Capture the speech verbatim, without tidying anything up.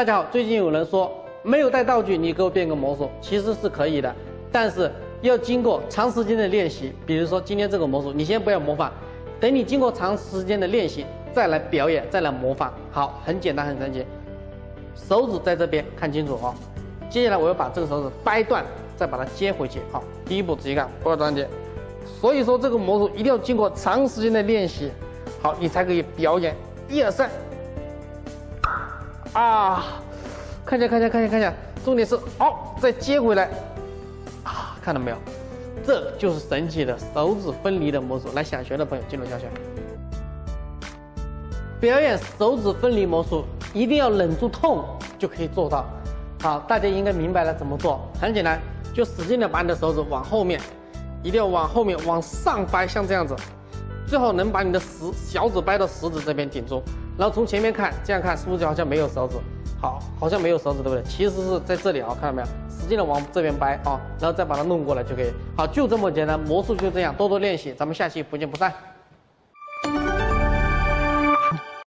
大家好，最近有人说没有带道具，你给我变个魔术，其实是可以的，但是要经过长时间的练习。比如说今天这个魔术，你先不要模仿，等你经过长时间的练习再来表演，再来模仿。好，很简单，很神奇。手指在这边，看清楚哦。接下来我要把这个手指掰断，再把它接回去。好，第一步直接干，不要断接。所以说这个魔术一定要经过长时间的练习，好，你才可以表演。一二三，啊，看一下，看一下，看一下，看一下。重点是，哦，再接回来，啊，看到没有？这就是神奇的手指分离的魔术。来，想学的朋友进入教学。表演手指分离魔术，一定要忍住痛就可以做到。好，大家应该明白了怎么做。很简单，就使劲的把你的手指往后面，一定要往后面往上掰，像这样子，最好能把你的食小指掰到食指这边顶住，然后从前面看，这样看是不是好像没有手指？好，好像没有手指，对不对？其实是在这里啊，看到没有？使劲的往这边掰啊，然后再把它弄过来就可以。好，就这么简单，魔术就这样，多多练习，咱们下期不见不散。